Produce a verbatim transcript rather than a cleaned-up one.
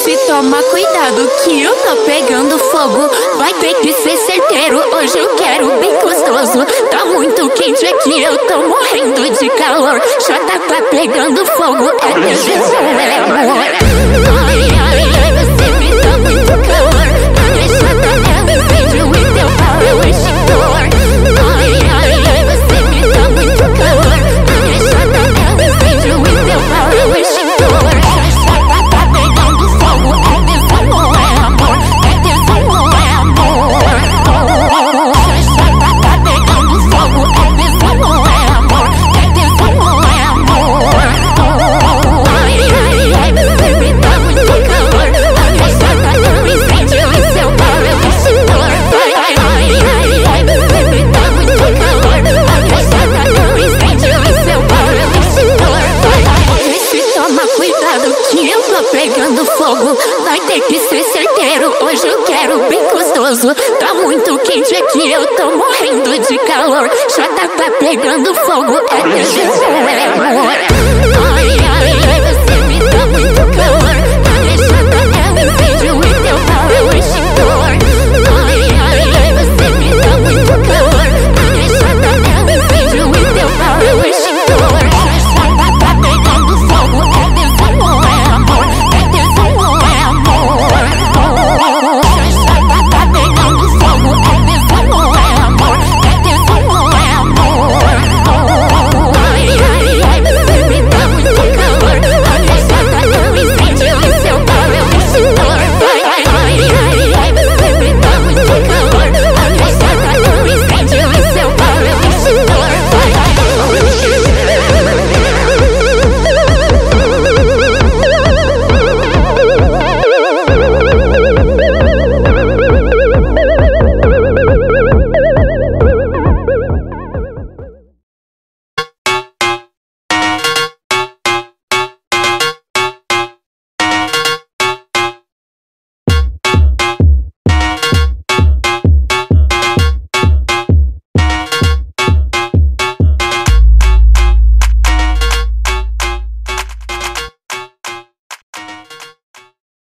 Se toma cuidado que eu tô pegando fogo. Vai ter que ser certeiro, hoje eu quero bem gostoso. Tá muito quente aqui, eu tô morrendo de calor. Já tá, tá pegando fogo, é desejo, é amor. Ai, ai, ai, você me dá muito calor. Deixa eu um incêndio e teu pau é o extintor. Ai, ai, ai, você me dá muito calor. Deixa eu um incêndio e teu pau é o extintor. Pegando fogo, vai ter que ser certeiro, hoje eu quero bem gostoso. Tá muito quente aqui, eu tô morrendo de calor. Já tá, tá pegando fogo, é desejo, é amor. Ai, ai, ai.